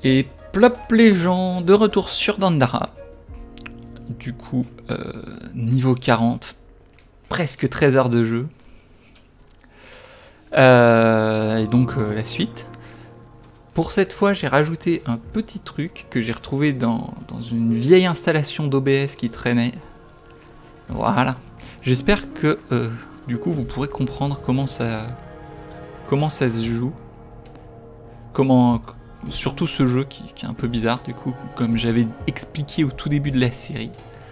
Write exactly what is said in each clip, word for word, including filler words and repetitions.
Et plop les gens, de retour sur Dandara. Du coup, euh, niveau quarante, presque treize heures de jeu. Euh, et donc euh, la suite. Pour cette fois, j'ai rajouté un petit truc que j'ai retrouvé dans, dans une vieille installation d'O B S qui traînait. Voilà. J'espère que euh, du coup vous pourrez comprendre comment ça, comment ça se joue. Comment, surtout ce jeu qui, qui est un peu bizarre du coup, comme j'avais expliqué au tout début de la série.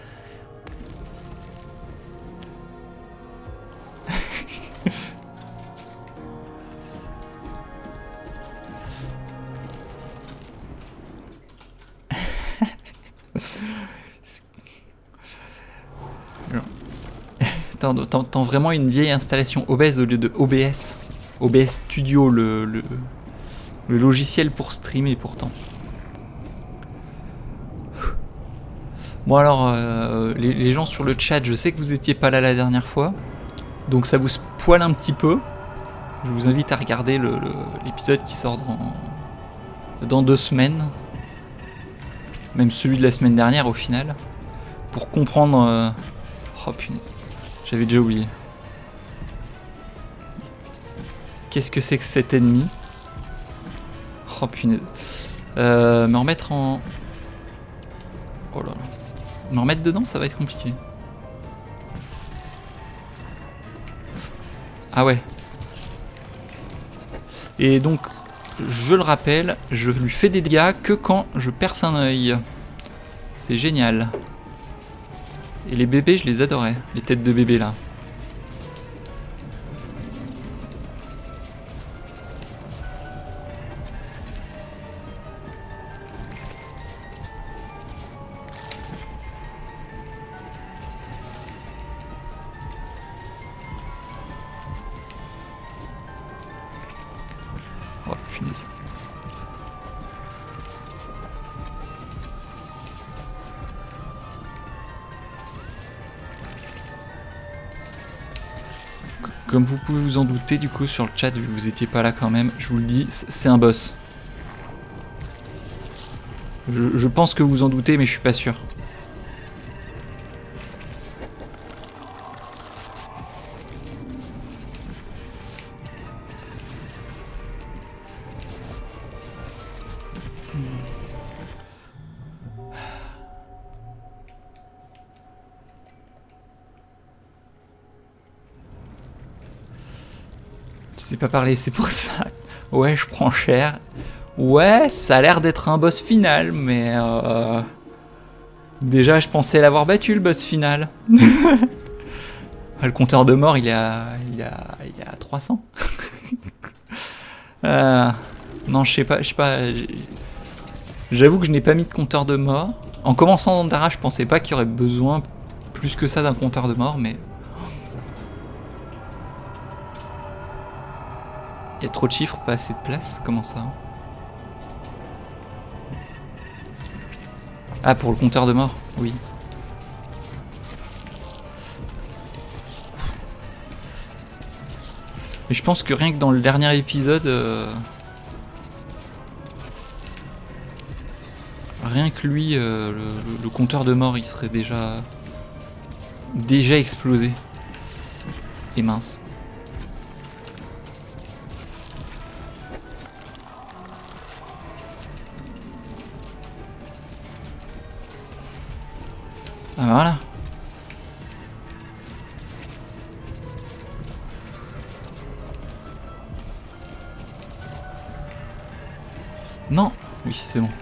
T'entends vraiment une vieille installation O B S au lieu de O B S. O B S Studio, le, le, le logiciel pour streamer pourtant. Bon alors, euh, les, les gens sur le chat, je sais que vous étiez pas là la dernière fois. Donc ça vous spoile un petit peu. Je vous invite à regarder l'épisode qui sort dans, dans deux semaines. Même celui de la semaine dernière au final. Pour comprendre... Euh... Oh punaise. J'avais déjà oublié. Qu'est-ce que c'est que cet ennemi? Oh punaise. Euh, me remettre en... Oh là là. Me remettre dedans, ça va être compliqué. Ah ouais. Et donc, je le rappelle, je lui fais des dégâts que quand je perce un œil. C'est génial. Et les bébés, je les adorais. Les têtes de bébés, là. Oh, punaise. Comme vous pouvez vous en douter, du coup, sur le chat, vu que vous étiez pas là quand même, je vous le dis, c'est un boss. Je, je pense que vous en doutez, mais je suis pas sûr. Je sais pas parler, c'est pour ça. Ouais, je prends cher. Ouais, ça a l'air d'être un boss final, mais... Euh... Déjà, je pensais l'avoir battu, le boss final. Le compteur de mort, il est à, il est à, il est à trois cents. euh... Non, je sais pas, je sais pas... J'avoue que je n'ai pas mis de compteur de mort. En commençant Dandara, je pensais pas qu'il y aurait besoin plus que ça d'un compteur de mort, mais... Il y a trop de chiffres, pas assez de place, comment ça? Ah, pour le compteur de mort, oui. Mais je pense que rien que dans le dernier épisode... Euh... Rien que lui, euh, le, le compteur de mort, il serait déjà... Déjà explosé. Et mince. Ah voilà. Non. Oui, c'est bon.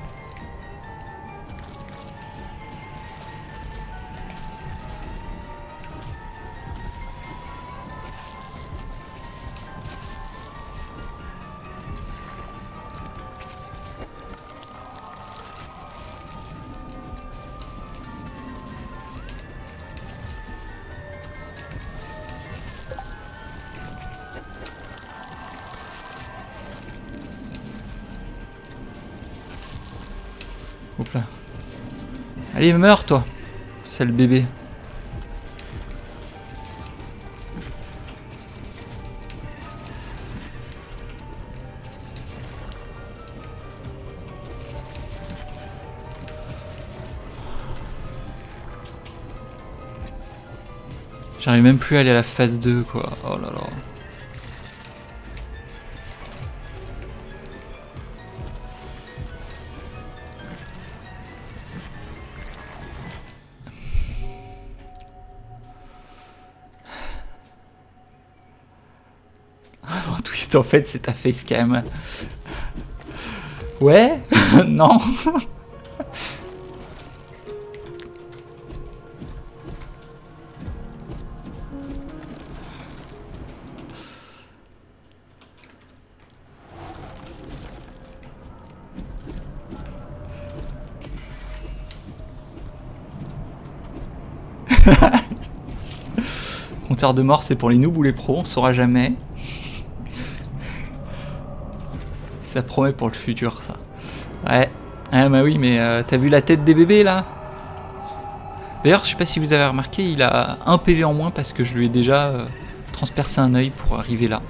Hop là. Allez, meurs toi, sale bébé. J'arrive même plus à aller à la phase deux, quoi. Oh là là. Oh, Twist, en fait, c'est ta facecam. Ouais. Non. Compteur de mort, c'est pour les noobs ou les pros, on saura jamais. Ça promet pour le futur, ça. Ouais. Ah bah oui, mais euh, t'as vu la tête des bébés, là? D'ailleurs, je sais pas si vous avez remarqué, il a un P V en moins parce que je lui ai déjà euh, transpercé un œil pour arriver là.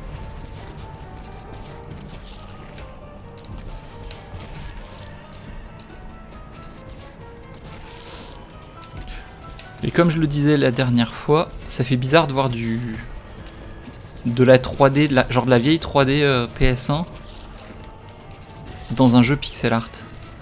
Et comme je le disais la dernière fois, ça fait bizarre de voir du de la trois D, de la, genre de la vieille trois D euh, P S un dans un jeu pixel art.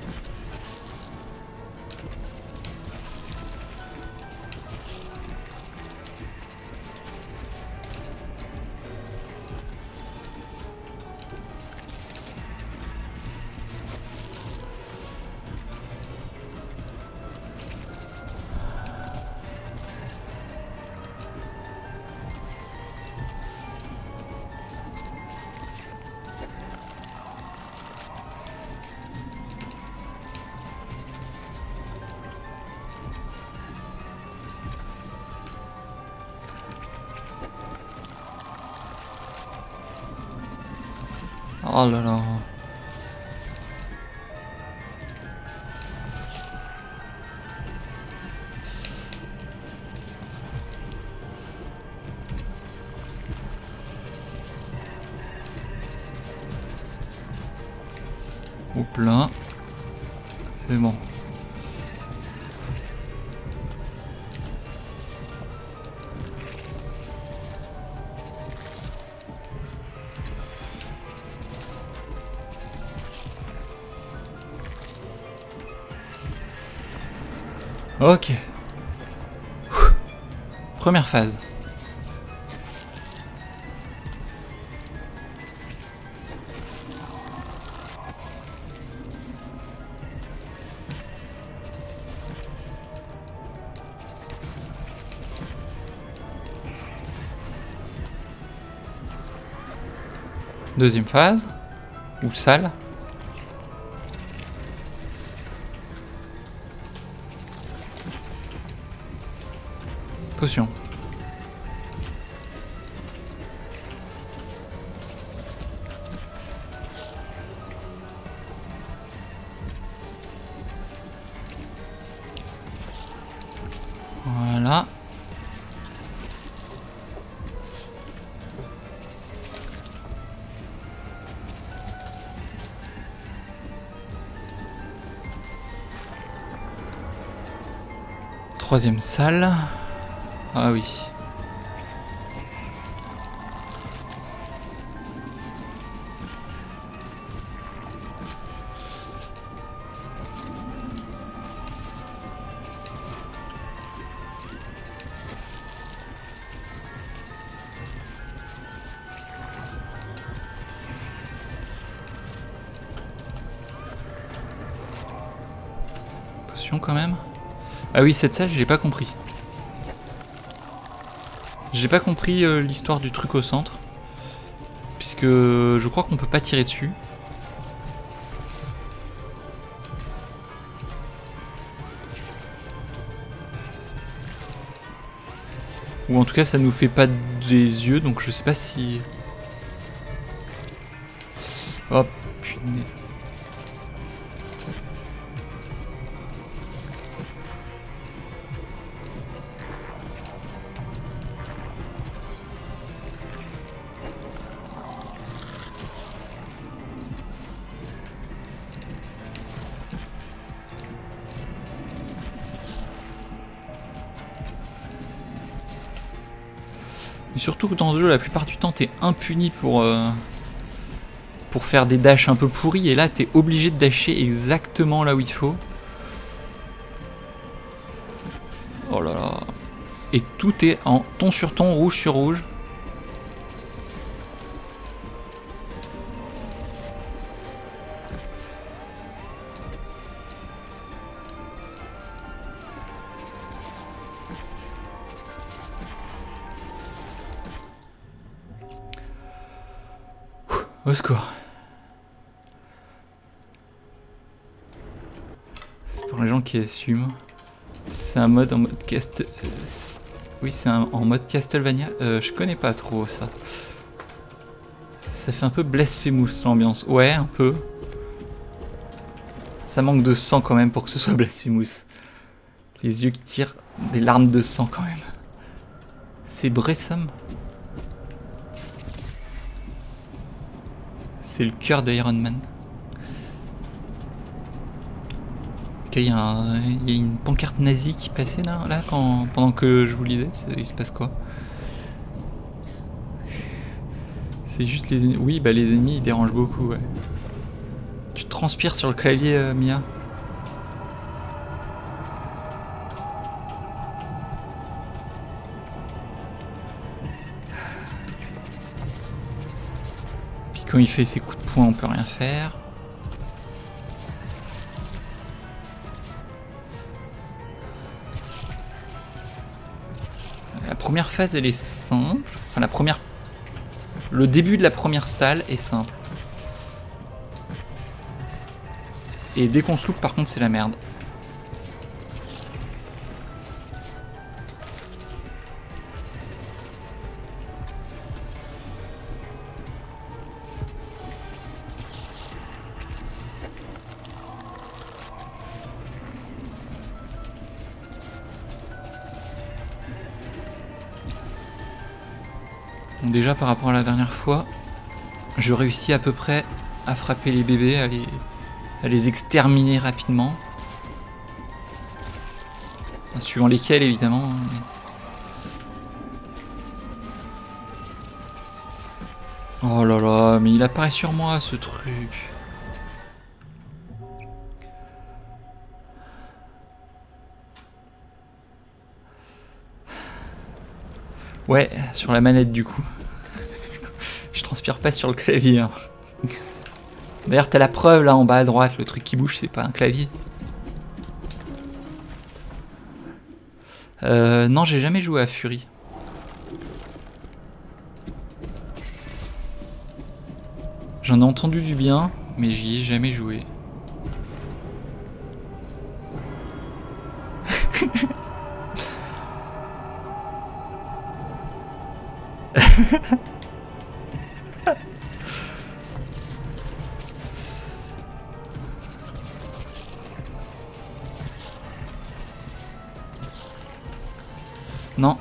Oh là là. Hop là. C'est bon. Ok. Première phase. Deuxième phase. Ou salle. Potion. Voilà. Troisième salle. Ah oui. Potion quand même. Ah oui, cette salle, j'ai pas compris. J'ai pas compris euh, l'histoire du truc au centre. Puisque je crois qu'on peut pas tirer dessus. Ou en tout cas ça nous fait pas des yeux, donc je sais pas si... Oh punaise. Et surtout que dans ce jeu, la plupart du temps, t'es impuni pour, euh, pour faire des dashs un peu pourris. Et là, t'es obligé de dasher exactement là où il faut. Oh là là. Et tout est en ton sur ton, rouge sur rouge. Au secours. C'est pour les gens qui assument. C'est un mode en mode cast... Oui, c'est en mode Castlevania. Euh, je connais pas trop ça. Ça fait un peu Blasphemous l'ambiance. Ouais, un peu. Ça manque de sang quand même pour que ce soit Blasphemous. Les yeux qui tirent des larmes de sang quand même. C'est Bressom. C'est le cœur d'Iron Man. Ok, il y, y a une pancarte nazie qui passait là, là quand, pendant que je vous lisais. Il se passe quoi? C'est juste les ennemis. Oui, bah les ennemis ils dérangent beaucoup. Ouais. Tu transpires sur le clavier, euh, Mia. Puis quand il fait ses coups de poing, on peut rien faire. La première phase, elle est simple. Enfin, la première... Le début de la première salle est simple. Et dès qu'on se loupe, par contre, c'est la merde. Déjà par rapport à la dernière fois, je réussis à peu près à frapper les bébés, à les, à les exterminer rapidement. Enfin, suivant lesquels évidemment. Mais... Oh là là, mais il apparaît sur moi ce truc. Ouais, sur la manette du coup. Je transpire pas sur le clavier. Hein. D'ailleurs, t'as la preuve là en bas à droite, le truc qui bouge, c'est pas un clavier. Euh, non, j'ai jamais joué à Fury. J'en ai entendu du bien, mais j'y ai jamais joué. Non.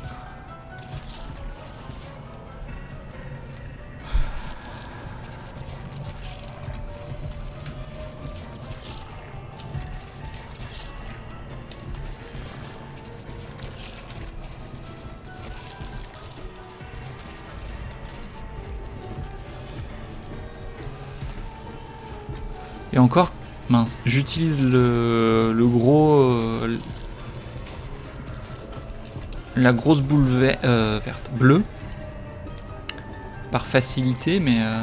Et encore, mince, j'utilise le, le gros... Euh, la grosse boule ver, euh, verte, bleue, par facilité, mais... Euh,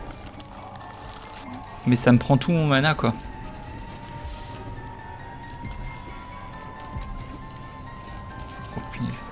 mais ça me prend tout mon mana, quoi. Oh, punaise.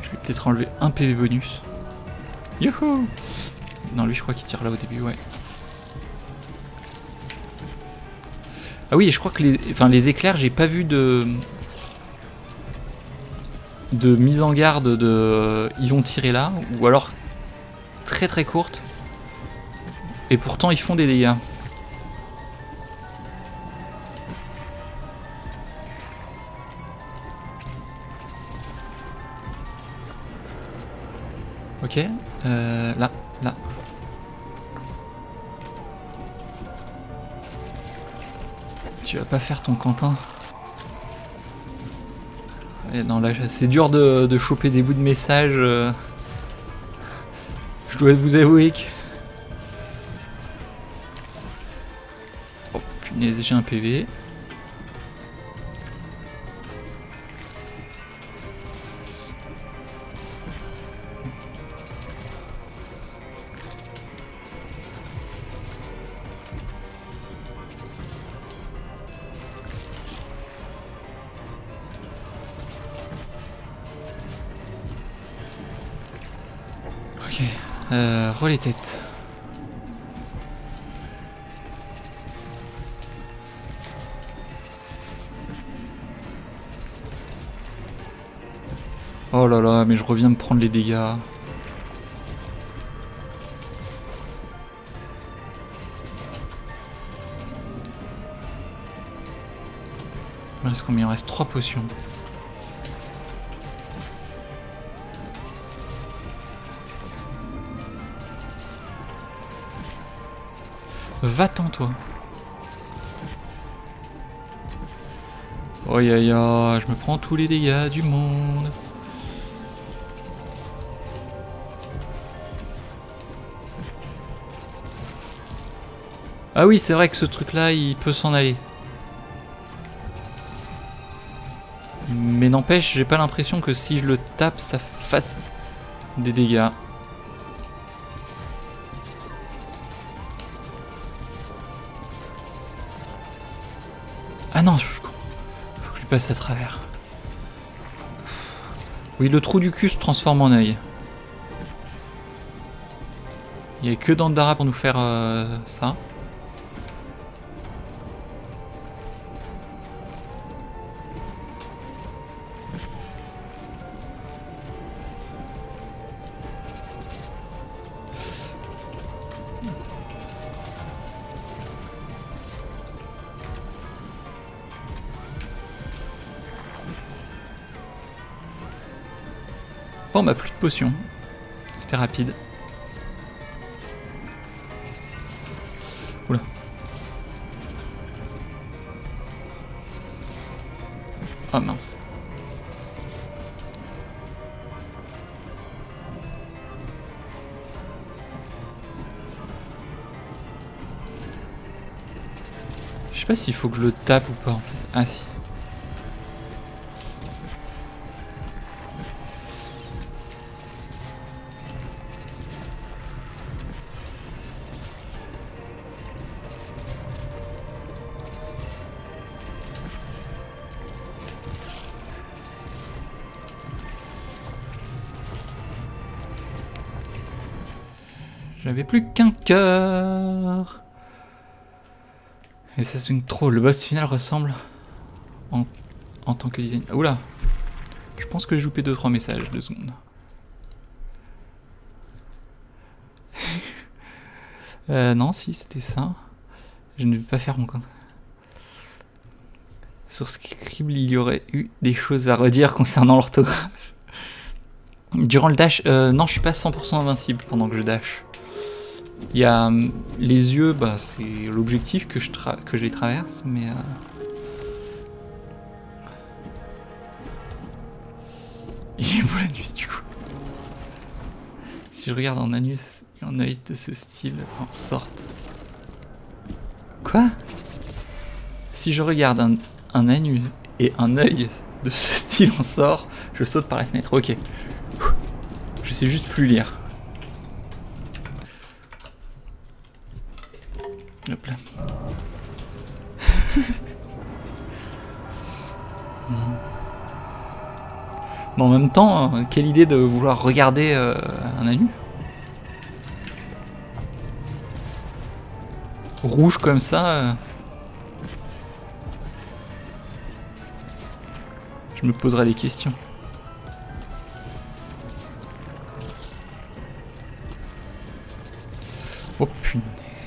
Je vais peut-être enlever un P V bonus. Youhou! Non, lui, je crois qu'il tire là au début, ouais. Ah oui, je crois que les, enfin, les éclairs, j'ai pas vu de... de mise en garde de... Ils vont tirer là, ou alors très très courte. Et pourtant, ils font des dégâts. Ok, euh, là, là. Tu vas pas faire ton Quentin. Et non, là, c'est dur de, de choper des bouts de messages. Euh... Je dois vous avouer que... Oh, punaise, j'ai un P V. Ok, euh, relais tête. Oh là là, mais je reviens me prendre les dégâts. Il me reste combien? Il me reste trois potions. Va-t'en, toi. Oh ya ya, je me prends tous les dégâts du monde. Ah oui, c'est vrai que ce truc-là, il peut s'en aller. Mais n'empêche, j'ai pas l'impression que si je le tape, ça fasse des dégâts. Ah non, je suis con. Faut que je lui passe à travers. Oui, le trou du cul se transforme en œil. Il n'y a que Dandara pour nous faire euh, ça. Bon bah plus de potions. C'était rapide. Oula. Oh mince. Je sais pas s'il faut que je le tape ou pas en fait. Ah si. J'avais plus qu'un cœur. Et ça c'est une trop. Le boss final ressemble en, en tant que design. Oula. Je pense que j'ai loupé deux trois messages, deux secondes. euh, non, si c'était ça. Je ne vais pas faire mon compte. Sur Scribble, il y aurait eu des choses à redire concernant l'orthographe. Durant le dash, euh, non, je suis pas cent pour cent invincible pendant que je dash. Il y a euh, les yeux, bah, c'est l'objectif que je, tra que je les traverse, mais... Euh... Il est beau l'anus du coup. Si je regarde en anus et en œil de ce style, en sorte... Quoi? Si je regarde un, un anus et un œil de ce style en sort, je saute par la fenêtre. Ok. Je sais juste plus lire. Hop là. Mais en même temps, euh, quelle idée de vouloir regarder euh, un anus. Rouge comme ça. Euh... Je me poserai des questions. Oh punaise.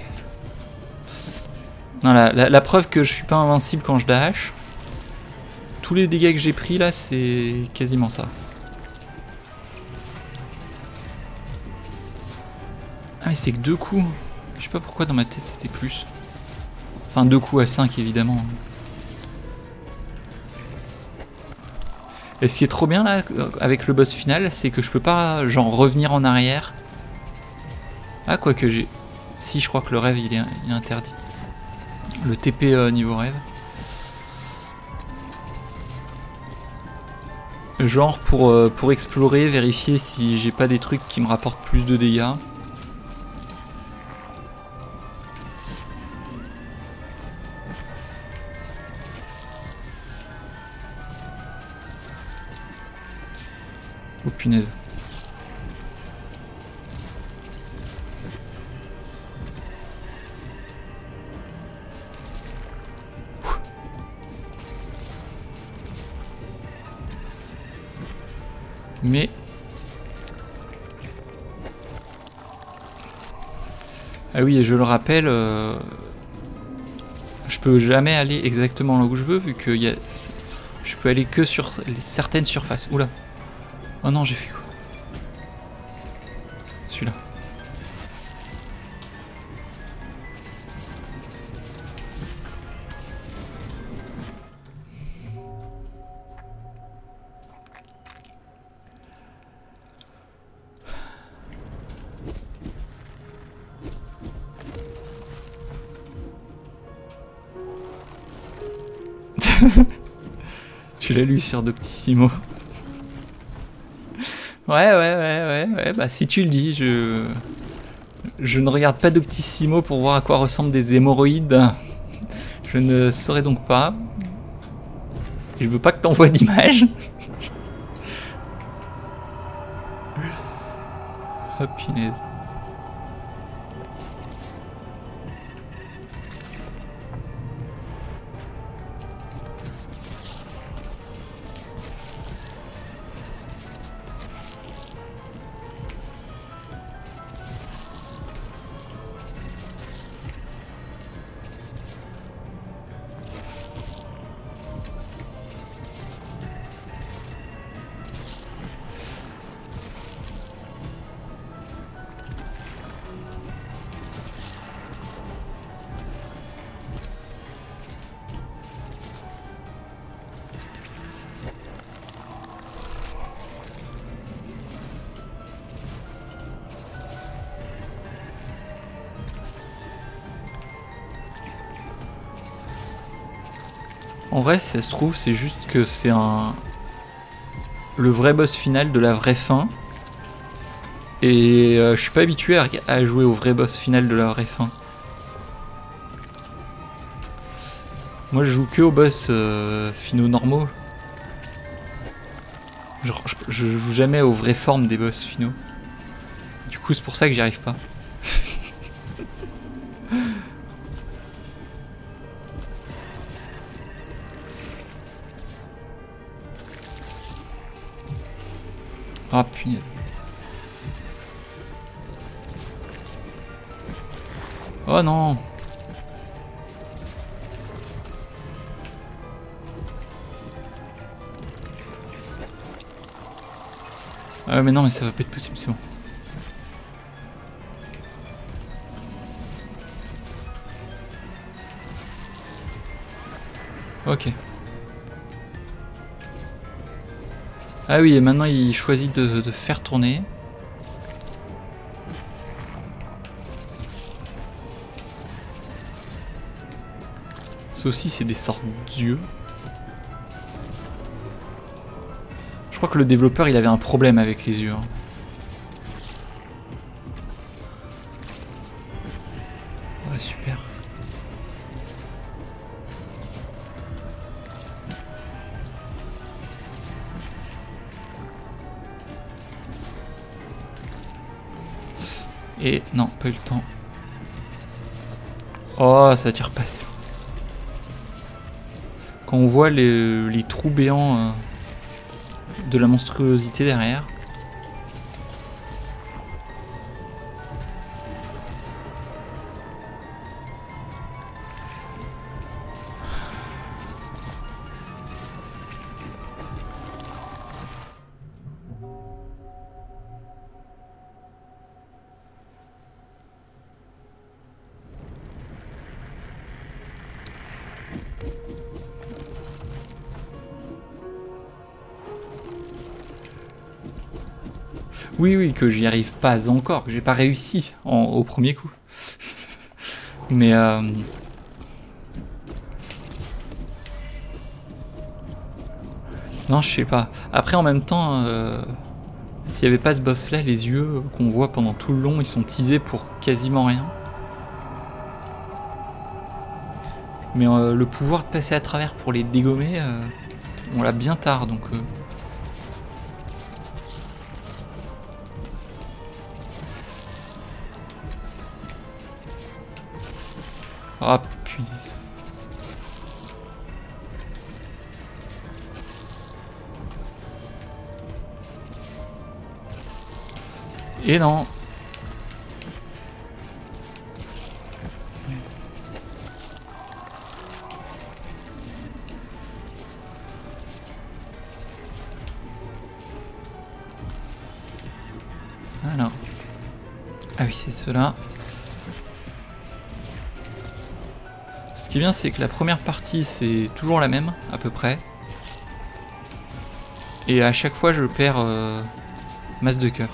Non, la, la, la preuve que je suis pas invincible quand je dash. Tous les dégâts que j'ai pris là, c'est quasiment ça. Ah mais c'est que deux coups. Je sais pas pourquoi dans ma tête c'était plus. Enfin deux coups à cinq évidemment. Et ce qui est trop bien là avec le boss final, c'est que je peux pas genre revenir en arrière. Ah quoique j'ai... Si je crois que le rêve il est, il est interdit. Le T P euh, niveau rêve. Genre pour, euh, pour explorer, vérifier si j'ai pas des trucs qui me rapportent plus de dégâts. Oh punaise. Mais... Ah oui, et je le rappelle, euh... je peux jamais aller exactement là où je veux, vu que y a... je peux aller que sur certaines surfaces. Oula. Oh non, j'ai fait quoi? Celui-là. Tu l'as lu sur Doctissimo. Ouais, ouais, ouais, ouais, ouais, bah si tu le dis, je... Je ne regarde pas Doctissimo pour voir à quoi ressemblent des hémorroïdes. Je ne saurais donc pas. Je veux pas que t'envoies d'image. Oh punaise. En vrai, si ça se trouve, c'est juste que c'est un... le vrai boss final de la vraie fin. Et euh, je suis pas habitué à, à jouer au vrai boss final de la vraie fin. Moi je joue que aux boss euh, finaux normaux. Je, je, je joue jamais aux vraies formes des boss finaux. Du coup c'est pour ça que j'y arrive pas. Ah punaise. Oh non. Ah mais non mais ça va pas être possible, c'est bon. Ok. Ah oui, et maintenant il choisit de, de faire tourner. Ça aussi, c'est des sortes d'yeux. Je crois que le développeur, il avait un problème avec les yeux. Hein. Ouais, super. Et non, pas eu le temps. Oh, ça tire pas. Quand on voit les, les trous béants euh, de la monstruosité derrière. Oui, oui, que j'y arrive pas encore, que j'ai pas réussi en, au premier coup. Mais euh... non, je sais pas. Après, en même temps, euh... s'il y avait pas ce boss-là, les yeux qu'on voit pendant tout le long, ils sont teasés pour quasiment rien. Mais euh, le pouvoir de passer à travers pour les dégommer, euh... on l'a bien tard, donc... Euh... Ah, punaise. Et non. Alors. Ah oui, c'est cela. Ce qui est bien, c'est que la première partie, c'est toujours la même, à peu près. Et à chaque fois, je perds euh, masse de cœur.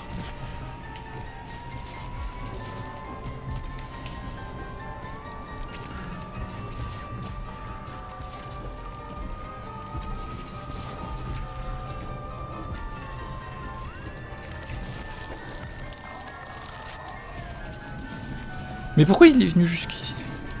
Mais pourquoi il est venu jusqu'ici ?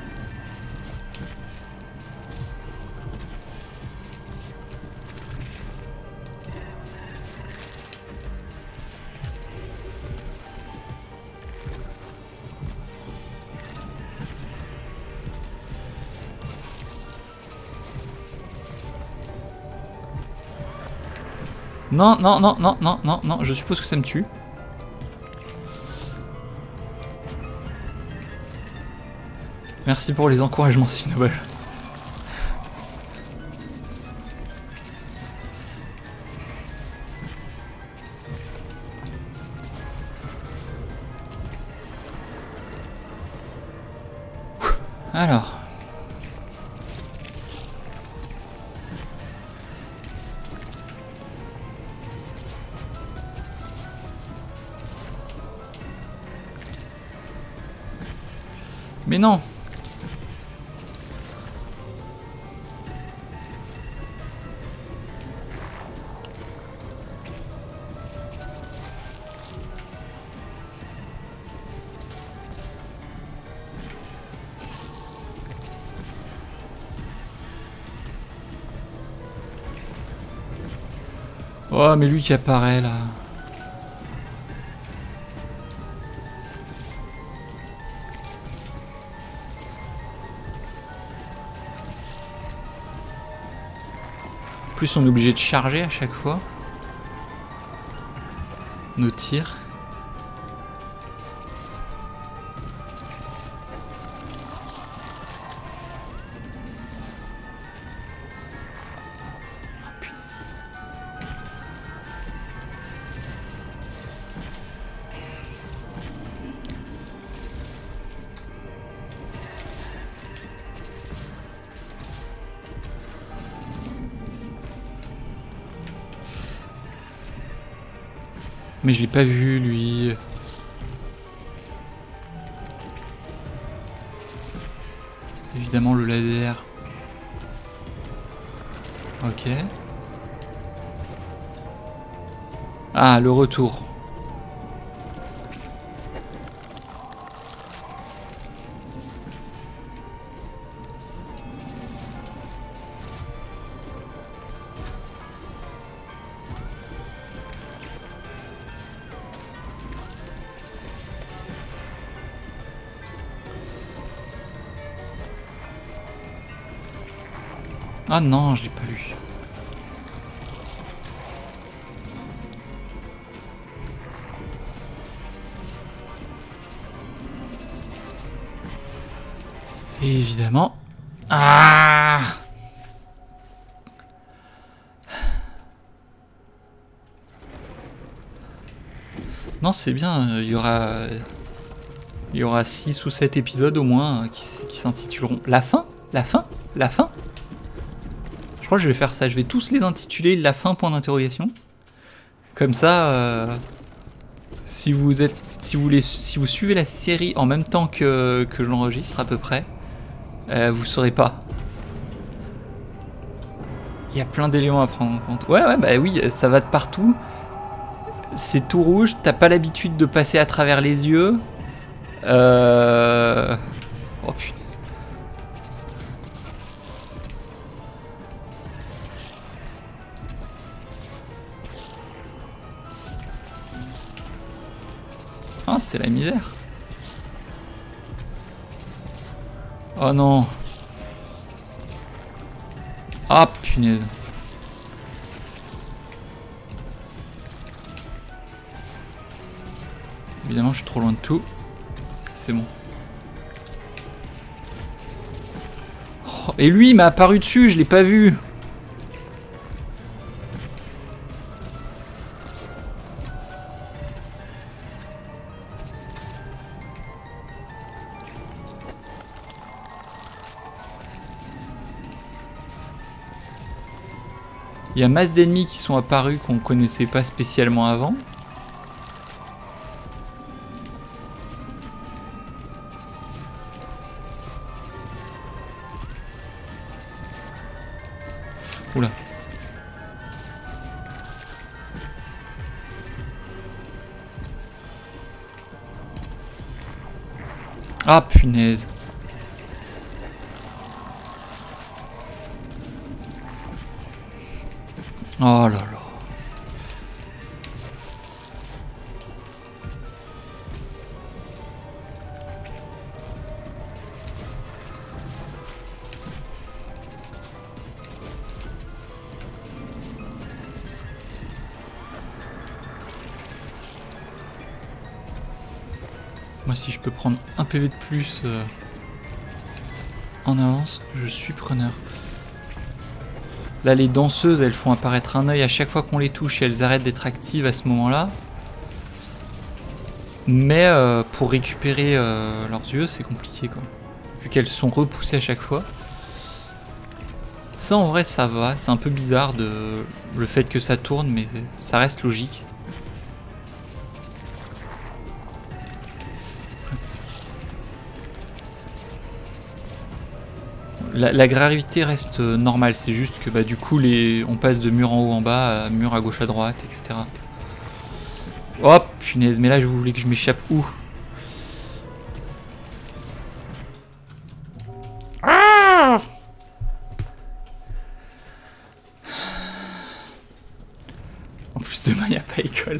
Non, non, non, non, non, non, non, je suppose que ça me tue. Merci pour les encouragements, Snowball. Alors. Mais non. Oh, mais lui qui apparaît là. En plus, on est obligé de charger à chaque fois nos tirs. Mais je l'ai pas vu, lui. Évidemment, le laser. Ok. Ah, le retour. Ah non, je l'ai pas lu. Et évidemment... Ah! Non, c'est bien, il y aura... Il y aura six ou sept épisodes au moins qui, qui s'intituleront La fin? La fin? La fin? Je crois que je vais faire ça, je vais tous les intituler La fin, point d'interrogation. Comme ça, euh, si vous êtes, si vous les, si vous suivez la série en même temps que, que je l'enregistre à peu près, euh, vous saurez pas. Il y a plein d'éléments à prendre en compte. Ouais, ouais, bah oui, ça va de partout. C'est tout rouge, t'as pas l'habitude de passer à travers les yeux. Euh... Oh putain. Ah, c'est la misère. Oh non. Ah punaise. Évidemment, je suis trop loin de tout. C'est bon. Oh, et lui, il m'a apparu dessus, je l'ai pas vu. Il y a masse d'ennemis qui sont apparus qu'on connaissait pas spécialement avant. Oula. Ah punaise. Oh là là. Moi, si je peux prendre un P V de plus euh, en avance, je suis preneur. Là, les danseuses, elles font apparaître un œil à chaque fois qu'on les touche et elles arrêtent d'être actives à ce moment-là. Mais euh, pour récupérer euh, leurs yeux, c'est compliqué, quoi. Vu qu'elles sont repoussées à chaque fois. Ça, en vrai, ça va. C'est un peu bizarre de le fait que ça tourne, mais ça reste logique. La, la gravité reste normale, c'est juste que bah, du coup les, on passe de mur en haut en bas à mur à gauche à droite, et cetera. Oh punaise, mais là je voulais que je m'échappe où? Ah! En plus demain il n'y a pas école.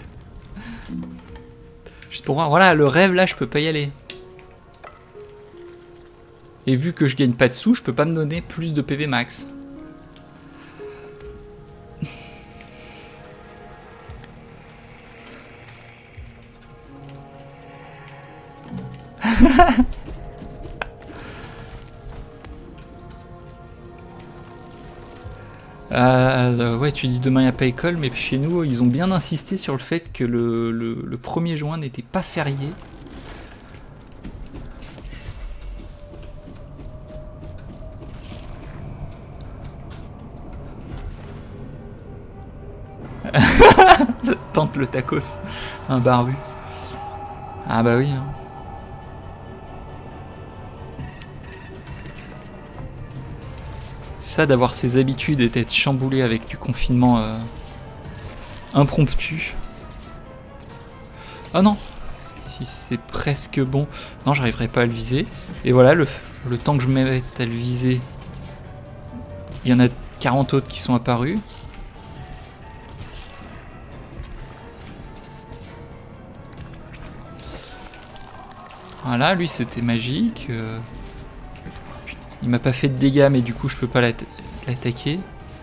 Juste pour voir, voilà, le rêve là je peux pas y aller. Et vu que je gagne pas de sous, je peux pas me donner plus de P V max. euh, ouais, tu dis demain il n'y a pas école, mais chez nous, ils ont bien insisté sur le fait que le, le, le premier juin n'était pas férié. Tente le tacos, un barbu. Ah bah oui. Hein. Ça d'avoir ses habitudes et d'être chamboulé avec du confinement euh, impromptu. Oh non, si c'est presque bon. Non, j'arriverai pas à le viser. Et voilà, le, le temps que je mette à le viser, il y en a quarante autres qui sont apparus. Voilà, lui c'était magique. Euh... Il m'a pas fait de dégâts, mais du coup je peux pas l'attaquer.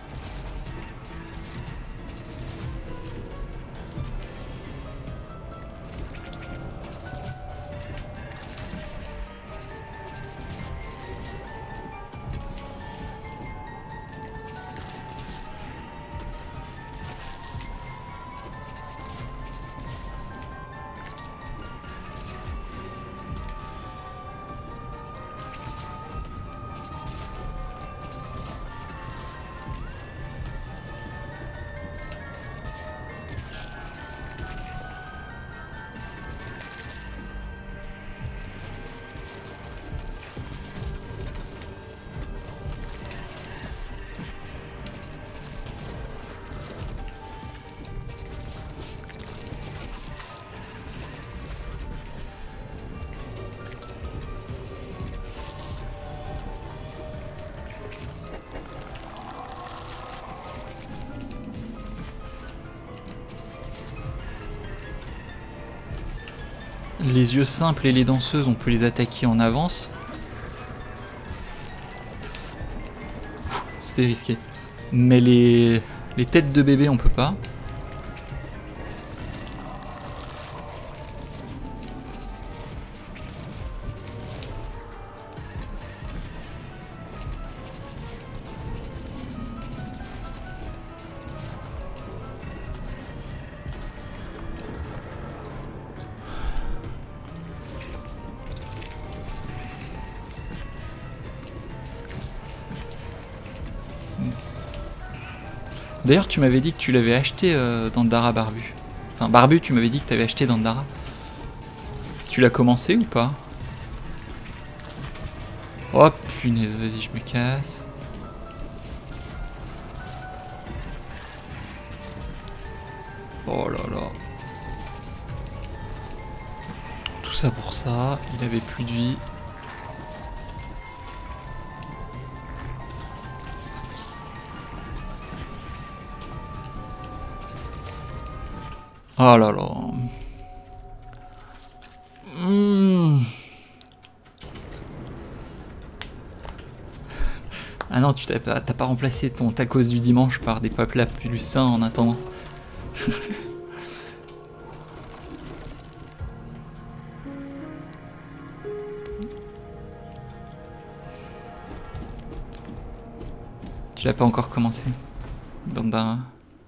Les yeux simples et les danseuses, on peut les attaquer en avance. C'était risqué. Mais les, les têtes de bébé, on peut pas. D'ailleurs, tu m'avais dit que tu l'avais acheté euh, dans Dara Barbu. Enfin, Barbu, tu m'avais dit que tu avais acheté dans Dara. Tu l'as commencé ou pas? Oh punaise, vas-y, je me casse. Oh là là. Tout ça pour ça, il avait plus de vie. Oh là là. Mmh. Ah non, tu t'as pas, t'as pas remplacé ton tacos du dimanche par des plats plus sains en attendant. Tu l'as pas encore commencé. Dans un...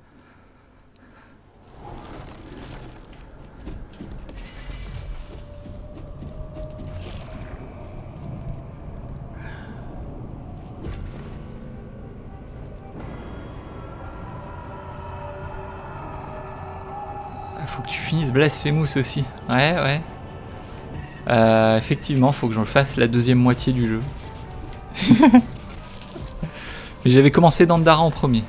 Faut que tu finisses Blasphemous aussi. Ouais, ouais. Euh, effectivement, faut que j'en fasse la deuxième moitié du jeu. Mais j'avais commencé dans Dara en premier.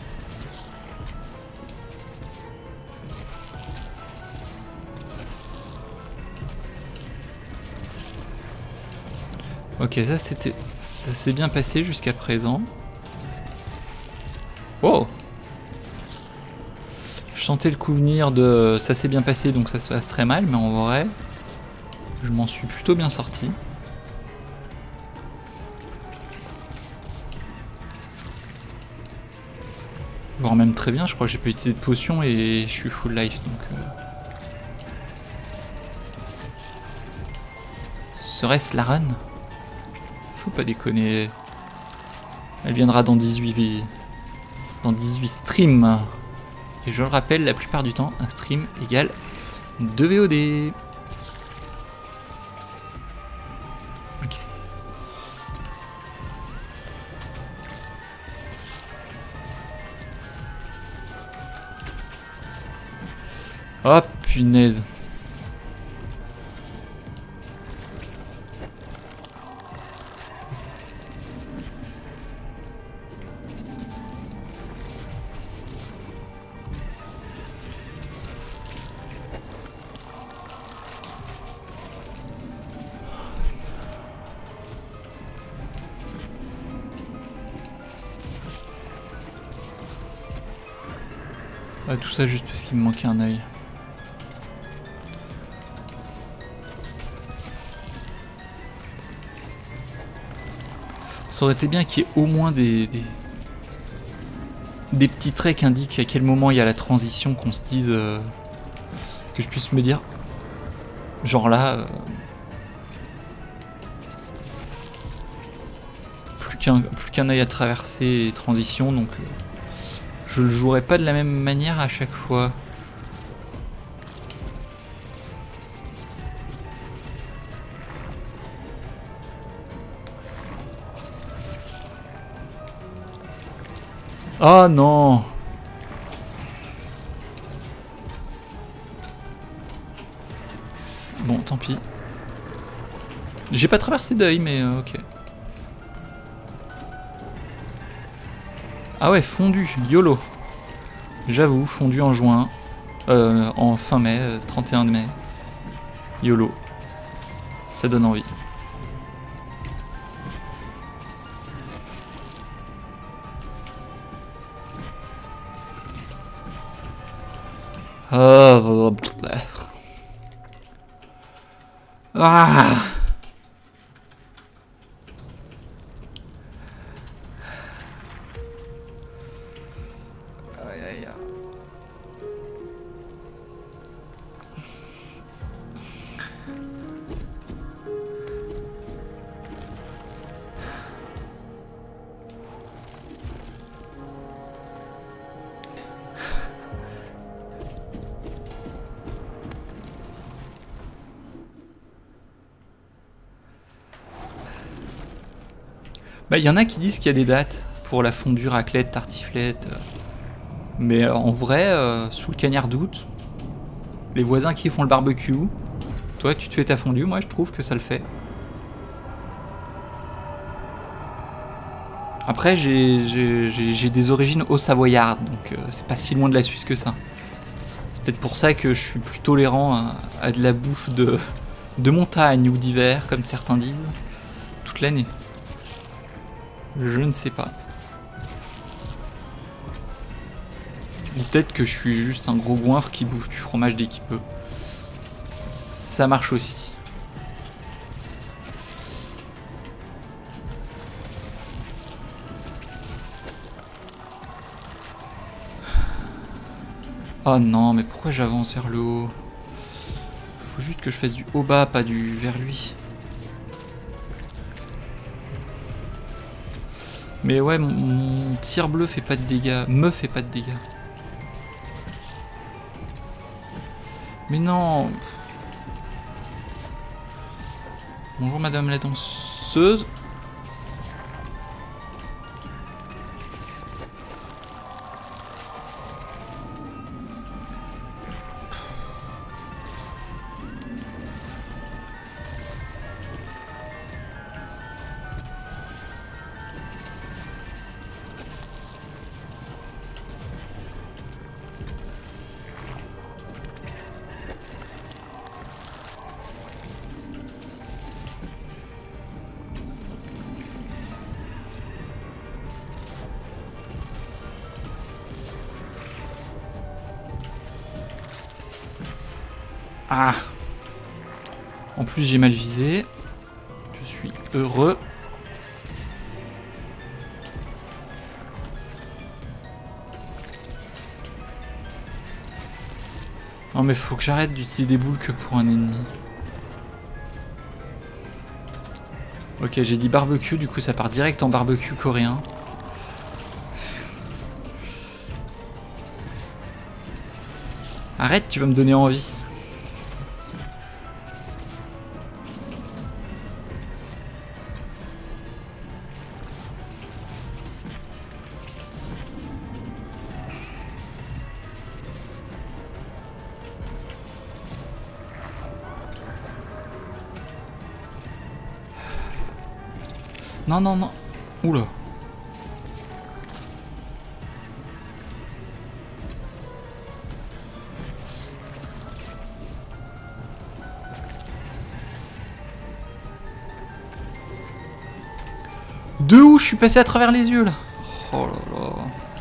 Ok, ça c'était, ça s'est bien passé jusqu'à présent. Oh! Je sentais le coup venir de ça s'est bien passé donc ça se passe très mal, mais en vrai, je m'en suis plutôt bien sorti. Voire même très bien, je crois que j'ai pas utilisé de potion et je suis full life donc. Euh... Serait-ce la run? Faut pas déconner. Elle viendra dans dix-huit, dans dix-huit streams. Et je le rappelle, la plupart du temps, un stream égale deux V O D. Ok. Oh punaise. Ah, tout ça juste parce qu'il me manquait un œil. Ça aurait été bien qu'il y ait au moins des, des, des petits traits qui indiquent à quel moment il y a la transition, qu'on se dise... Euh, que je puisse me dire... Genre là... Euh, plus qu'un plus qu'un œil à traverser et transition, donc... Euh, je le jouerai pas de la même manière à chaque fois. Oh non! Bon, tant pis. J'ai pas traversé d'œil, mais euh, ok. Ah ouais, fondu, YOLO. J'avoue, fondu en juin. Euh, en fin mai, euh, trente et un mai. YOLO. Ça donne envie. Oh, ah. Aïe, aïe, aïe. Bah, il y en a qui disent qu'il y a des dates pour la fondue, raclette, tartiflette. Mais en vrai, euh, sous le cagnard d'août, les voisins qui font le barbecue, toi tu te fais ta fondue, moi je trouve que ça le fait. Après, j'ai des origines haut-savoyardes, donc euh, c'est pas si loin de la Suisse que ça. C'est peut-être pour ça que je suis plus tolérant à, à de la bouffe de, de montagne ou d'hiver, comme certains disent, toute l'année. Je ne sais pas. Ou peut-être que je suis juste un gros goinfre qui bouffe du fromage dès qu'il peut. Ça marche aussi. Oh non, mais pourquoi j'avance vers le haut? Faut juste que je fasse du haut-bas, pas du vers lui. Mais ouais, mon, mon tir bleu fait pas de dégâts. Me fait pas de dégâts. Mais non. Bonjour madame la danseuse. Ah. En plus j'ai mal visé. Je suis heureux. Non mais faut que j'arrête d'utiliser des boules que pour un ennemi. Ok, j'ai dit barbecue, du coup ça part direct en barbecue coréen. Arrête, tu vas me donner envie. Non, non, non. Oula. De où je suis passé à travers les yeux là? Oh là là.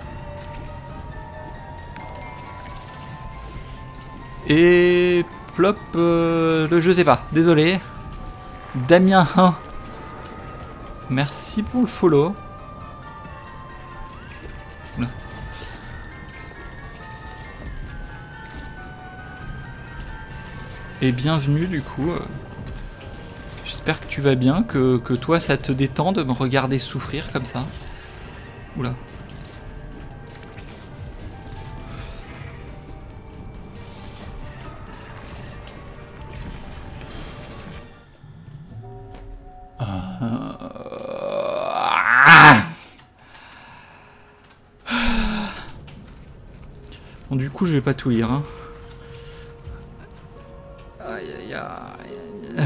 Et plop, euh, le je sais pas. Désolé. Damien un. Merci pour le follow. Oula. et bienvenue du coup. J'espère que tu vas bien, que, que toi ça te détend de me regarder souffrir comme ça. Oula. Bon, du coup, je vais pas tout lire. Hein. Aïe, aïe, aïe.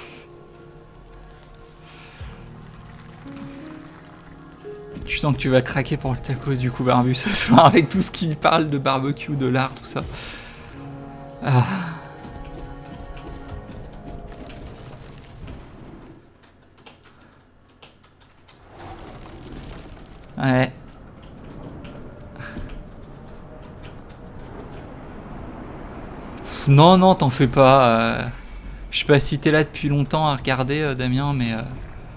Tu sens que tu vas craquer pour le tacos du coup, Barbu, ce soir, avec tout ce qui parle de barbecue, de l'art, tout ça. Ah. Ouais. Non, non, t'en fais pas. Euh, je sais pas si t'es là depuis longtemps à regarder, euh, Damien, mais... Euh,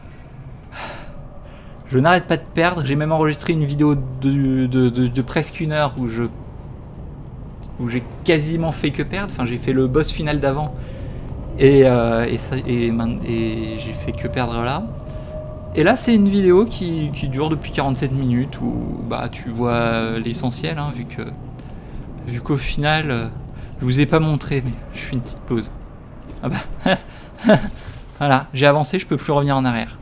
je n'arrête pas de perdre. J'ai même enregistré une vidéo de, de, de, de presque une heure où je... où j'ai quasiment fait que perdre. Enfin, j'ai fait le boss final d'avant. Et, euh, et, ça, et, et j'ai fait que perdre là. Et là, c'est une vidéo qui, qui dure depuis quarante-sept minutes où bah, tu vois l'essentiel, hein, vu que vu qu'au final... Euh, je vous ai pas montré, mais je fais une petite pause. Ah bah, voilà, j'ai avancé, je peux plus revenir en arrière.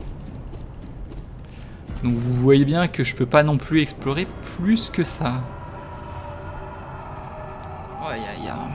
Donc vous voyez bien que je peux pas non plus explorer plus que ça. Aïe aïe aïe.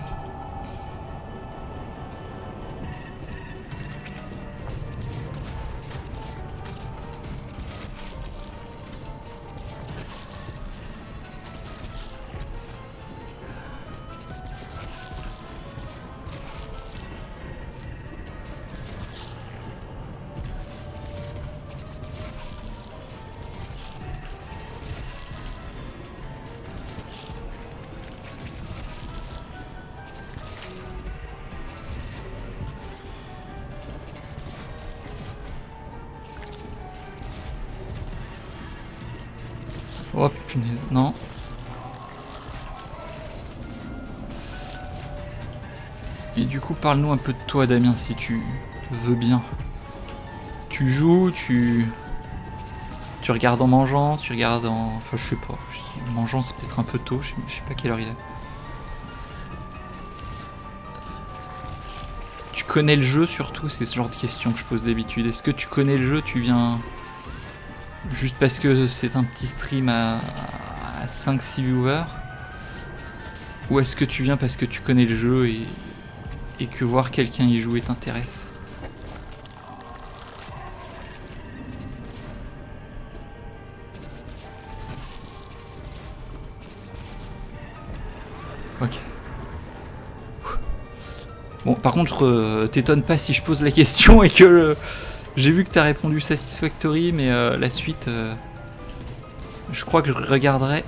Oh punaise, non. Et du coup, parle-nous un peu de toi, Damien, si tu veux bien. Tu joues, tu... Tu regardes en mangeant, tu regardes en... Enfin, je sais pas. En mangeant, c'est peut-être un peu tôt, je sais, je sais pas quelle heure il est. Tu connais le jeu, surtout, c'est ce genre de questions que je pose d'habitude. Est-ce que tu connais le jeu, tu viens... juste parce que c'est un petit stream à, à cinq six viewers? Ou est-ce que tu viens parce que tu connais le jeu et, et que voir quelqu'un y jouer t'intéresse? Ok. Bon, par contre, euh, t'étonnes pas si je pose la question et que euh, j'ai vu que t'as répondu Satisfactory, mais euh, la suite, euh, je crois que je regarderai.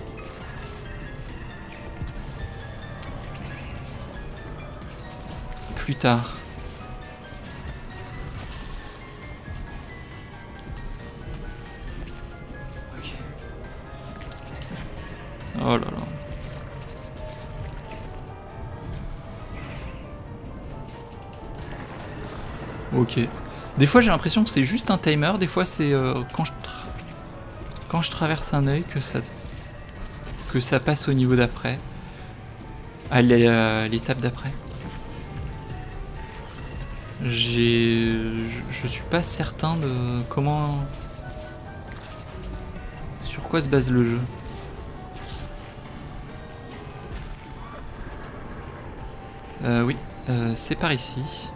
Plus tard. Ok. Oh là là. Ok. Des fois j'ai l'impression que c'est juste un timer, des fois c'est euh, quand, je quand je traverse un œil que ça que ça passe au niveau d'après. À l'étape d'après. J'ai... Je suis pas certain de comment... Sur quoi se base le jeu. Euh, oui, euh, c'est par ici.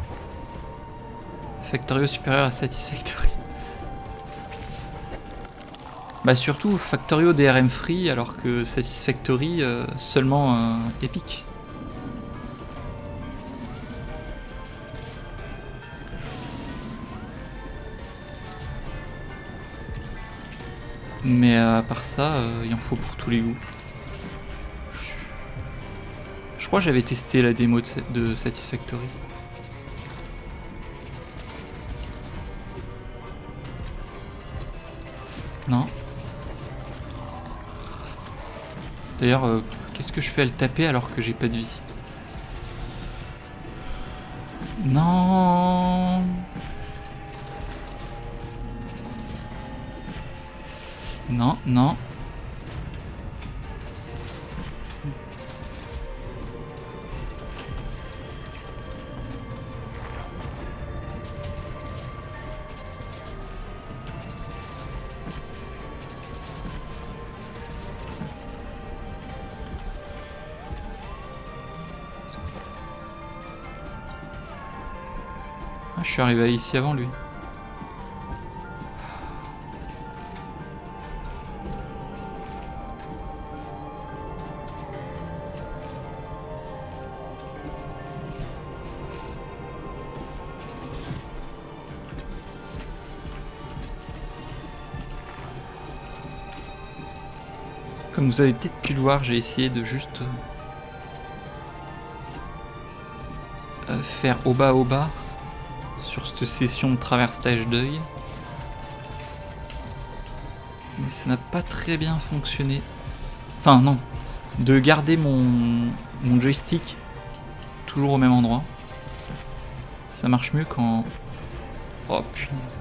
Factorio supérieur à Satisfactory. Bah surtout Factorio D R M free alors que Satisfactory euh, seulement euh, Epic. Mais euh, à part ça, euh, il en faut pour tous les goûts. Je, Je crois que j'avais testé la démo de, de Satisfactory. Non. D'ailleurs, euh, qu'est-ce que je fais à le taper alors que j'ai pas de vie? Non. Non, non. Ah, je suis arrivé ici avant lui. Comme vous avez peut-être pu le voir, j'ai essayé de juste euh, faire au bas au bas sur cette session de traversage d'œil. Mais ça n'a pas très bien fonctionné. Enfin non, de garder mon, mon joystick toujours au même endroit. Ça marche mieux quand... Oh punaise.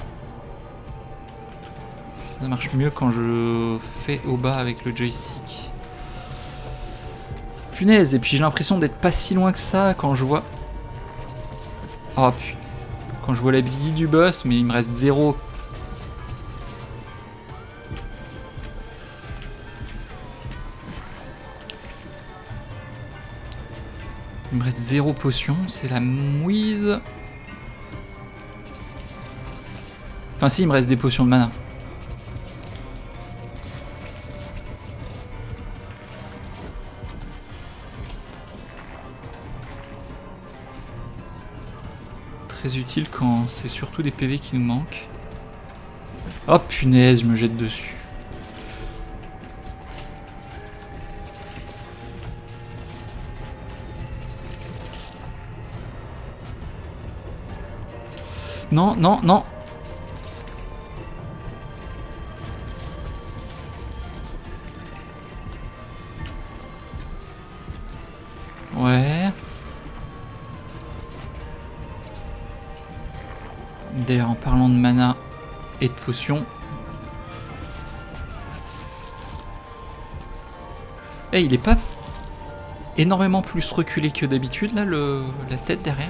Ça marche mieux quand je fais au bas avec le joystick. Punaise, et puis j'ai l'impression d'être pas si loin que ça quand je vois... Oh punaise. Quand je vois la vie du boss, mais il me reste zéro. Il me reste zéro potion, c'est la mouise. Enfin si, il me reste des potions de mana. Très utile quand c'est surtout des P V qui nous manquent. Oh punaise, je me jette dessus. Non, non, non. Ouais. D'ailleurs, en parlant de mana et de potions... Eh, hey, il est pas énormément plus reculé que d'habitude, là, le... la tête derrière.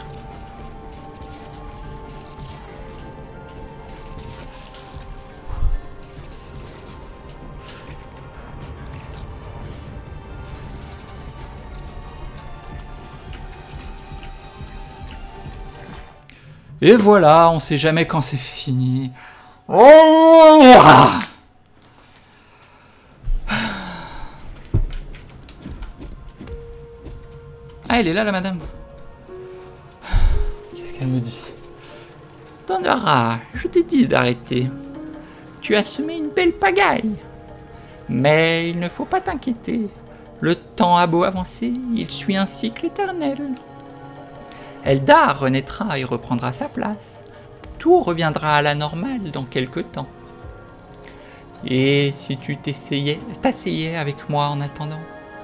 Et voilà, on sait jamais quand c'est fini. Oh ah, elle est là, la madame. Qu'est-ce qu'elle me dit? Tondera, je t'ai dit d'arrêter. Tu as semé une belle pagaille. Mais il ne faut pas t'inquiéter. Le temps a beau avancer, il suit un cycle éternel. Eldar renaîtra et reprendra sa place. Tout reviendra à la normale dans quelque temps. Et si tu t'essayais, t'asseyais avec moi en attendant?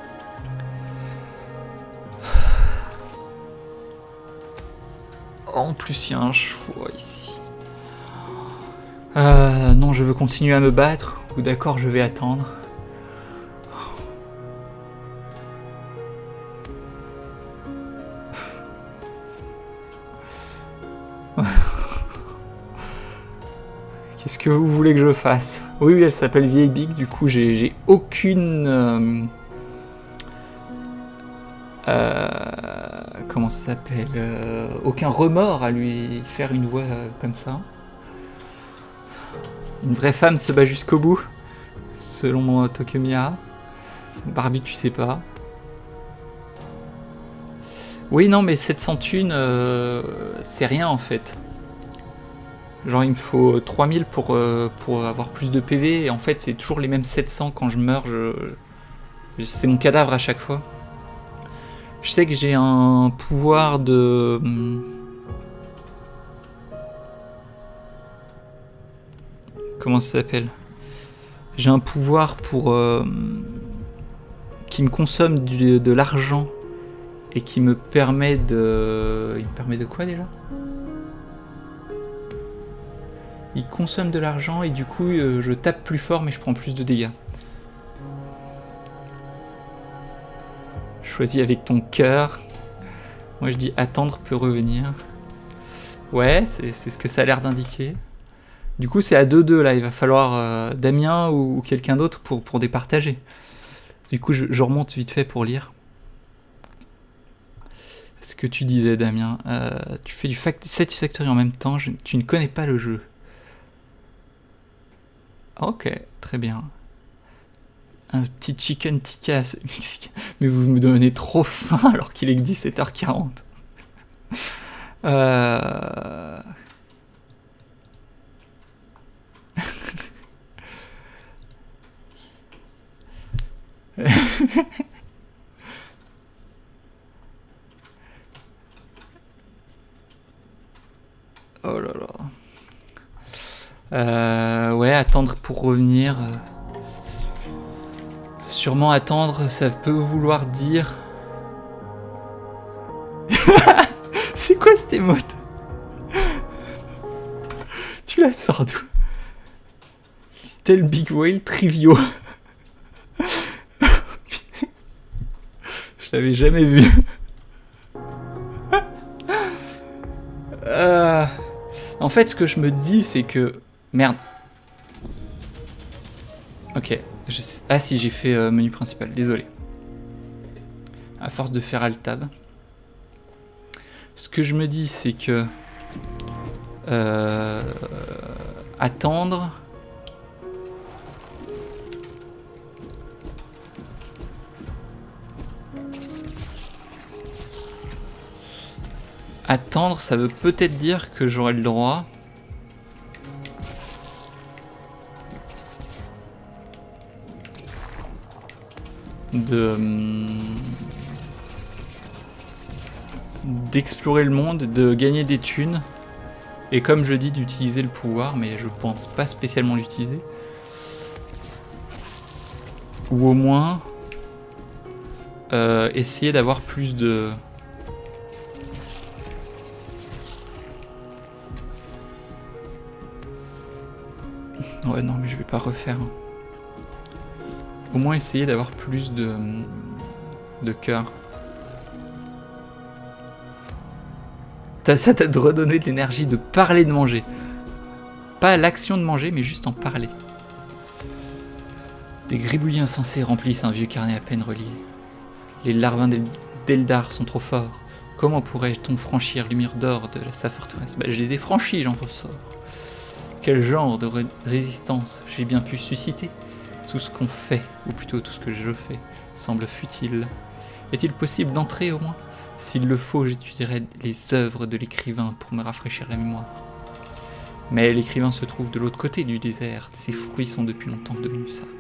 En plus, il y a un choix ici. Euh, non, je veux continuer à me battre, ou d'accord, je vais attendre. Qu'est-ce que vous voulez que je fasse? Oui, oui, elle s'appelle Vieille Big, du coup j'ai aucune... Euh, euh, comment ça s'appelle euh, aucun remords à lui faire une voix euh, comme ça. Une vraie femme se bat jusqu'au bout, selon mon Tokumiya. Barbie, tu sais pas. Oui, non, mais sept cents thunes, euh, c'est rien en fait. Genre il me faut trois mille pour, euh, pour avoir plus de P V, et en fait c'est toujours les mêmes sept cents quand je meurs, je... c'est mon cadavre à chaque fois. Je sais que j'ai un pouvoir de... Comment ça s'appelle? J'ai un pouvoir pour... Euh... qui me consomme du, de l'argent et qui me permet de... Il me permet de quoi déjà? Il consomme de l'argent et du coup euh, je tape plus fort mais je prends plus de dégâts. Choisis avec ton cœur. Moi je dis attendre peut revenir. Ouais, c'est ce que ça a l'air d'indiquer. Du coup c'est à deux deux là, il va falloir euh, Damien ou, ou quelqu'un d'autre pour, pour départager. Du coup je, je remonte vite fait pour lire. Ce que tu disais Damien, euh, tu fais du Satisfactory en même temps, je, tu ne connais pas le jeu. Ok, très bien. Un petit chicken tikka mexicain. Mais vous me donnez trop faim alors qu'il est que dix-sept heures quarante. Euh... oh là là. Euh, ouais, attendre pour revenir. Sûrement attendre, ça peut vouloir dire... C'est quoi cette émote? Tu la sors d'où? Tel Big Whale Trivio. Je l'avais jamais vu. euh... En fait, ce que je me dis, c'est que... Merde. Ok. Je sais... Ah si, j'ai fait euh, menu principal, désolé. À force de faire Alt-Tab. Ce que je me dis, c'est que... Euh... Attendre... Attendre, ça veut peut-être dire que j'aurai le droit... de d'explorer le monde, de gagner des thunes et comme je dis d'utiliser le pouvoir, mais je pense pas spécialement l'utiliser, ou au moins euh, essayer d'avoir plus de ouais non mais je vais pas refaire. Au moins essayer d'avoir plus de, de cœur. Ça t'a de redonner de l'énergie de parler de manger. Pas l'action de manger, mais juste en parler. Des gribouillis insensés remplissent un vieux carnet à peine relié. Les larvins d'Eldar sont trop forts. Comment pourrait-on franchir les murs d'or de sa forteresse? Bah, je les ai franchis, j'en ressors. Quel genre de ré résistance j'ai bien pu susciter? Tout ce qu'on fait, ou plutôt tout ce que je fais, semble futile. Est-il possible d'entrer au moins? S'il le faut, j'étudierai les œuvres de l'écrivain pour me rafraîchir la mémoire. Mais l'écrivain se trouve de l'autre côté du désert, ses fruits sont depuis longtemps devenus sable.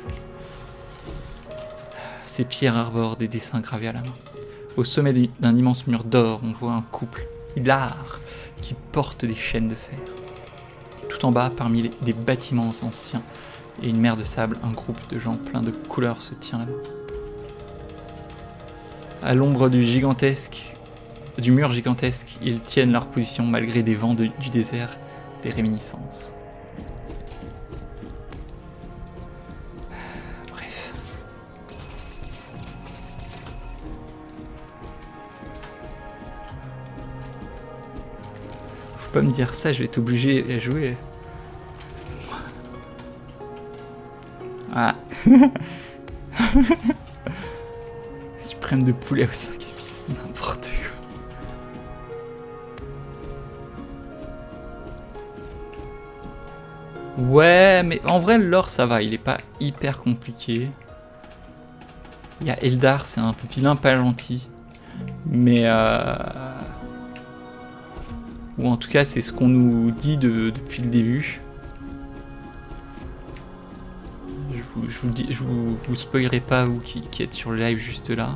Ces pierres arborent des dessins gravés à la main. Au sommet d'un immense mur d'or, on voit un couple hilar qui porte des chaînes de fer. Tout en bas, parmi les, des bâtiments anciens, et une mer de sable, un groupe de gens pleins de couleurs se tient là-bas. À l'ombre du gigantesque, du mur gigantesque, ils tiennent leur position malgré des vents de, du désert, des réminiscences. Bref. Faut pas me dire ça, je vais être obligé à jouer. Ah. Suprême de poulet au cinq épices, n'importe quoi. Ouais, mais en vrai, l'or ça va, il est pas hyper compliqué. Il y a Eldar, c'est un vilain pas gentil. Mais euh... ou en tout cas, c'est ce qu'on nous dit de, depuis le début. Je vous, dis, je vous, vous spoilerai pas, vous qui, qui êtes sur le live juste là.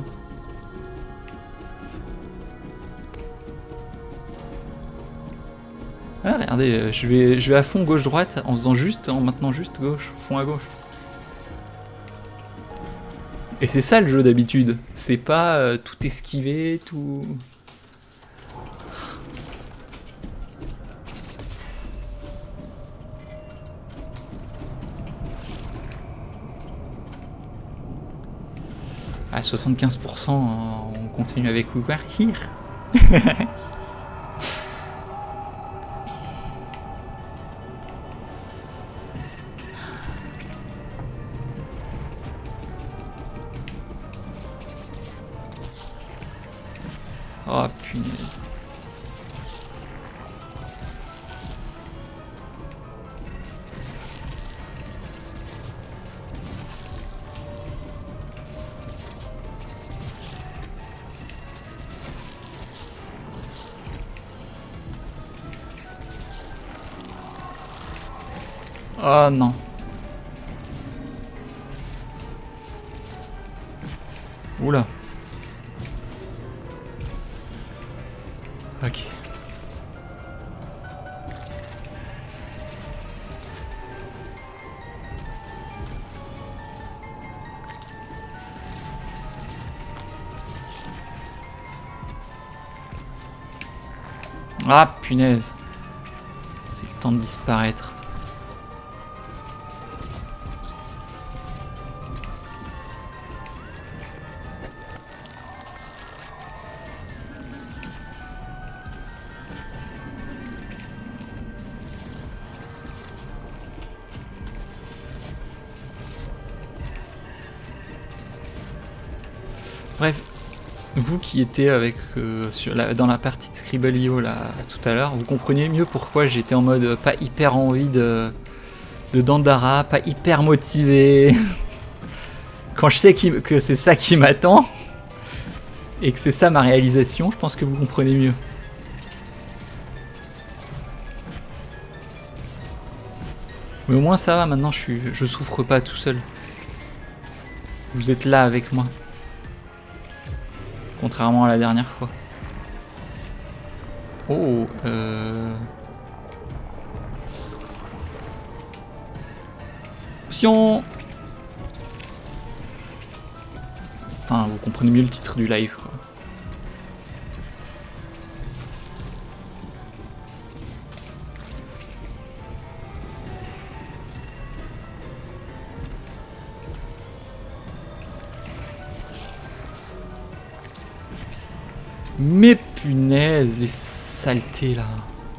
Ah, regardez, je vais, je vais à fond gauche-droite en faisant juste, en maintenant juste gauche, fond à gauche. Et c'est ça le jeu d'habitude. C'est pas euh, tout esquiver, tout... À soixante-quinze pour cent, on continue avec We Were Here. Oh punaise. Oh non. Oula. Ok. Ah punaise. C'est le temps de disparaître. Bref, vous qui étiez avec euh, sur la, dans la partie de Scribble.io là tout à l'heure, vous comprenez mieux pourquoi j'étais en mode pas hyper envie de, de Dandara, pas hyper motivé. Quand je sais qu que c'est ça qui m'attend et que c'est ça ma réalisation, je pense que vous comprenez mieux. Mais au moins ça va, maintenant je, suis, je souffre pas tout seul. Vous êtes là avec moi. Contrairement à la dernière fois. Oh, euh... Option. Enfin, vous comprenez mieux le titre du live, quoi. Mais punaise, les saletés là.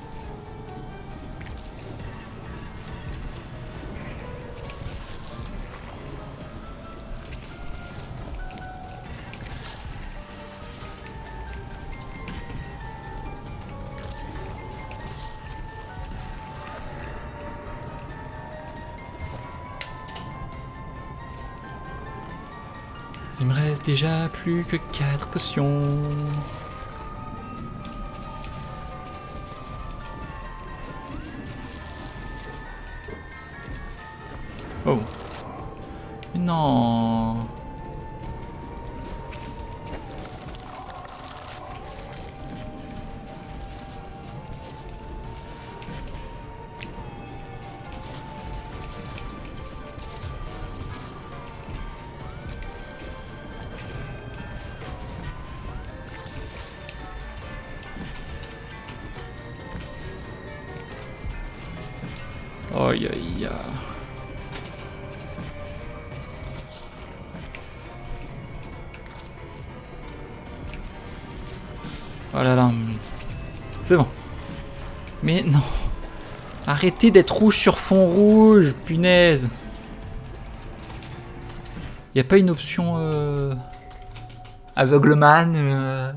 Il me reste déjà plus que quatre potions. Oh. Mais non. Aïe aïe aïe. Oh là là. C'est bon. Mais non. Arrêtez d'être rouge sur fond rouge, punaise. Y a pas une option euh... aveugleman euh...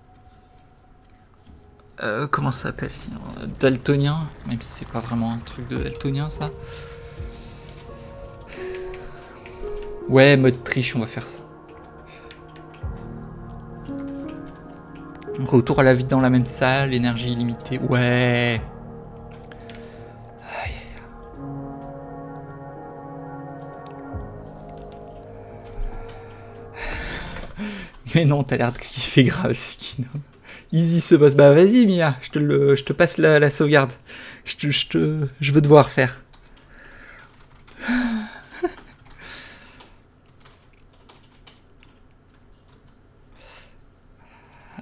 Euh, comment ça s'appelle sinon daltonien, même si c'est pas vraiment un truc de daltonien ça. Ouais, mode triche, on va faire ça. Retour à la vie dans la même salle, énergie illimitée. Ouais. Aïe, aïe. Mais non, t'as l'air de kiffer grave, Sikino. Easy ce boss. Bah vas-y Mia, je te, le, je te passe la, la sauvegarde. Je, te, je, te, je veux devoir faire.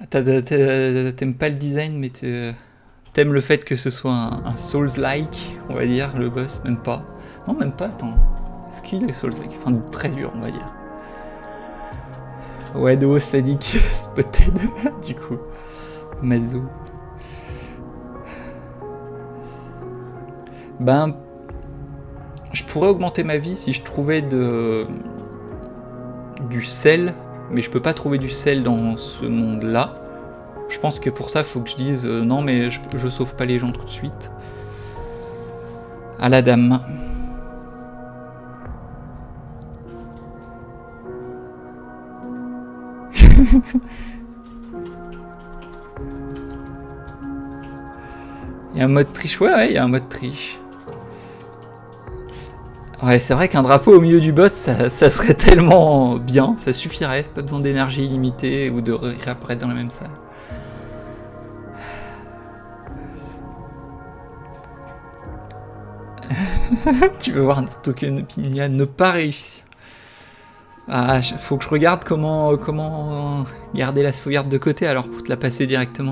T'aimes pas le design, mais t'aimes le fait que ce soit un, un Souls-like, on va dire, le boss, même pas. Non, même pas, attends. Est-ce qu'il est Souls-like? Enfin, très dur, on va dire. Ouais, de haut sadique, Spotted, du coup. Mazo. Ben, je pourrais augmenter ma vie si je trouvais de du sel, mais je peux pas trouver du sel dans ce monde-là. Je pense que pour ça, il faut que je dise euh, non, mais je, je sauve pas les gens tout de suite. À la dame. Il y a un mode triche, ouais, ouais, il y a un mode triche. Ouais, c'est vrai qu'un drapeau au milieu du boss, ça, ça serait tellement bien, ça suffirait, pas besoin d'énergie illimitée ou de réapparaître dans la même salle. Tu veux voir un token Pinia ne pas réussir. Ah, faut que je regarde comment, comment garder la sauvegarde de côté alors pour te la passer directement.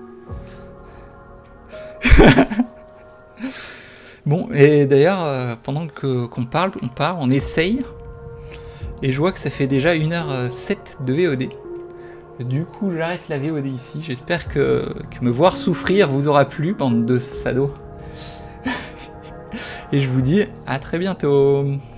Bon, et d'ailleurs, euh, pendant que qu'on parle, on parle, on essaye. Et je vois que ça fait déjà une heure sept de V O D. Du coup, j'arrête la V O D ici. J'espère que, que me voir souffrir vous aura plu, bande de salauds. Et je vous dis à très bientôt.